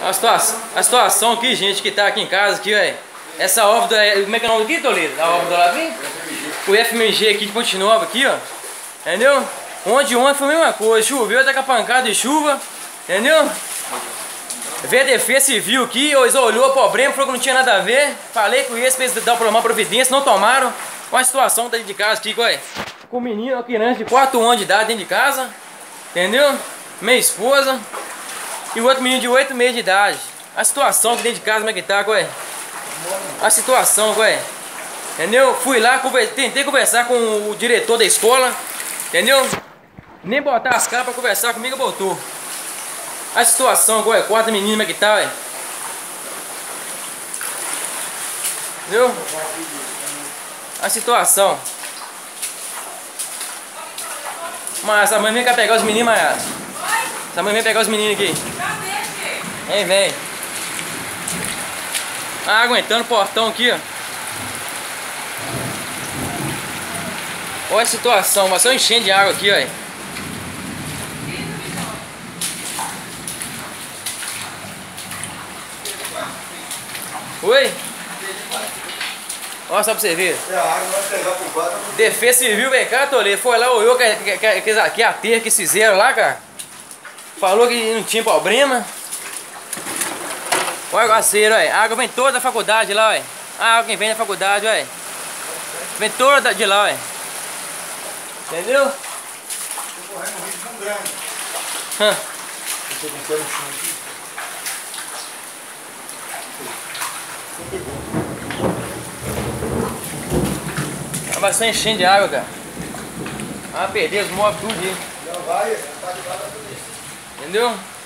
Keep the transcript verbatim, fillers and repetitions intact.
A situação, a situação aqui, gente, que tá aqui em casa, aqui, velho. Essa obra, do, como é que é o nome aqui, Toledo? A obra do Lavim? O F M G aqui de Ponte Nova, aqui, ó. Entendeu? Onde ontem foi a mesma coisa, choveu, tá com a pancada de chuva, entendeu? Veio a defesa civil aqui, eles olhou o problema, falou que não tinha nada a ver. Falei com eles pra eles dar uma providência, não tomaram. Com a situação que tá dentro de casa aqui, olha. Com o menino, criança de quatro anos de idade dentro de casa, entendeu? Minha esposa. E o outro menino de oito meses de idade. A situação aqui dentro de casa, como é que tá, ué? A situação, ué. Entendeu? Fui lá, conver... tentei conversar com o diretor da escola, entendeu? Nem botar as caras pra conversar comigo, botou. A situação, ué, quatro meninos, como é que tá, ué? Entendeu? A situação. Mas a mãe vem cá pegar os meninos, Maiara. Essa mãe vem pegar os meninos aqui. Vem, vem. Ah, aguentando o portão aqui, ó. Olha a situação, vai ser um enchente de água aqui, ó. Oi? Olha só pra você ver. Defesa Civil, vem cá, Toledo. Foi lá, olhou que, que, que, que, que a terra que fizeram lá, cara. Falou que não tinha problema. Olha o aguaceiro, olha. A água vem toda da faculdade lá, olha. A água que vem da faculdade, olha. Vem toda de lá, olha. Entendeu? Tô correndo um risco tão grande. Hã? Eu tô com o pé no chão aqui. Vai ser enchendo de água, cara. Ah, perder os móveis tudo aí. Já vai, tá de lá, tá tudo isso. Entendeu?